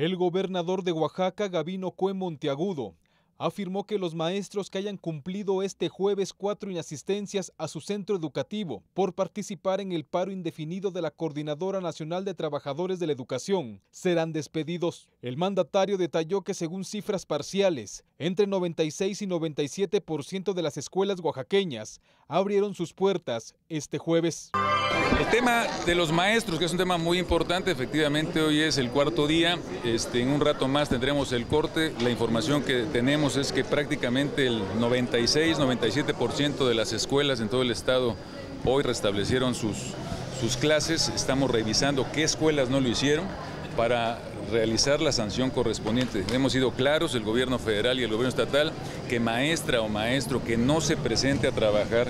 El gobernador de Oaxaca, Gabino Cue Monteagudo, afirmó que los maestros que hayan cumplido este jueves 4 inasistencias a su centro educativo por participar en el paro indefinido de la Coordinadora Nacional de Trabajadores de la Educación serán despedidos. El mandatario detalló que según cifras parciales, entre 96 y 97% de las escuelas oaxaqueñas abrieron sus puertas este jueves. El tema de los maestros, que es un tema muy importante, efectivamente hoy es el cuarto día, en un rato más tendremos el corte. La información que tenemos es que prácticamente el 96-97% de las escuelas en todo el estado hoy restablecieron sus clases. Estamos revisando qué escuelas no lo hicieron para realizar la sanción correspondiente. Hemos sido claros, el gobierno federal y el gobierno estatal, que maestra o maestro que no se presente a trabajar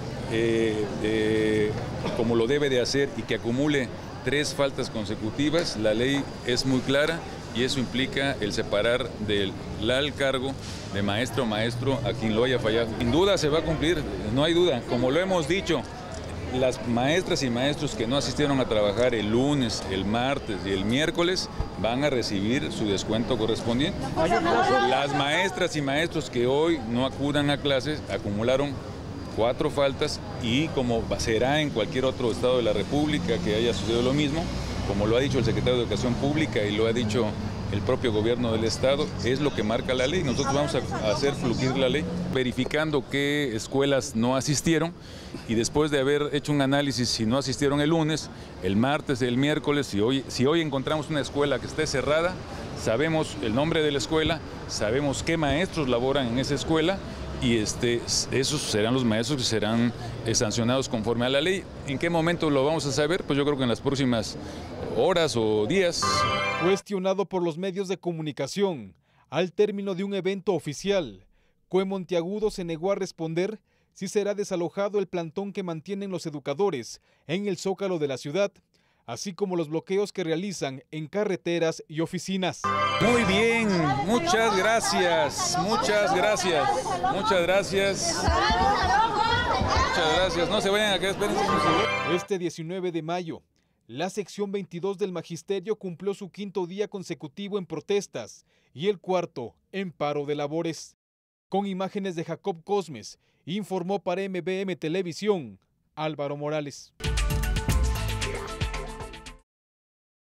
como lo debe de hacer y que acumule 3 faltas consecutivas, la ley es muy clara y eso implica el separar del cargo de maestro o maestro a quien lo haya fallado. Sin duda se va a cumplir, no hay duda, como lo hemos dicho, las maestras y maestros que no asistieron a trabajar el lunes, el martes y el miércoles van a recibir su descuento correspondiente. Las maestras y maestros que hoy no acudan a clases acumularon 4 faltas y como será en cualquier otro estado de la República que haya sucedido lo mismo, como lo ha dicho el secretario de Educación Pública y lo ha dicho el propio gobierno del estado, es lo que marca la ley. Nosotros vamos a hacer fluir la ley, verificando qué escuelas no asistieron y después de haber hecho un análisis si no asistieron el lunes, el martes, el miércoles, si hoy encontramos una escuela que esté cerrada, sabemos el nombre de la escuela, sabemos qué maestros laboran en esa escuela y esos serán los maestros que serán sancionados conforme a la ley. ¿En qué momento lo vamos a saber? Pues yo creo que en las próximas horas o días. Cuestionado por los medios de comunicación, al término de un evento oficial, Cue Monteagudo se negó a responder si será desalojado el plantón que mantienen los educadores en el Zócalo de la ciudad, así como los bloqueos que realizan en carreteras y oficinas. Muy bien, muchas gracias, muchas gracias, muchas gracias. Muchas gracias, no se vayan a quedar, espérense. Este 19 de mayo, la sección 22 del Magisterio cumplió su 5º día consecutivo en protestas y el 4º en paro de labores. Con imágenes de Jacob Cosmes, informó para MBM Televisión, Álvaro Morales.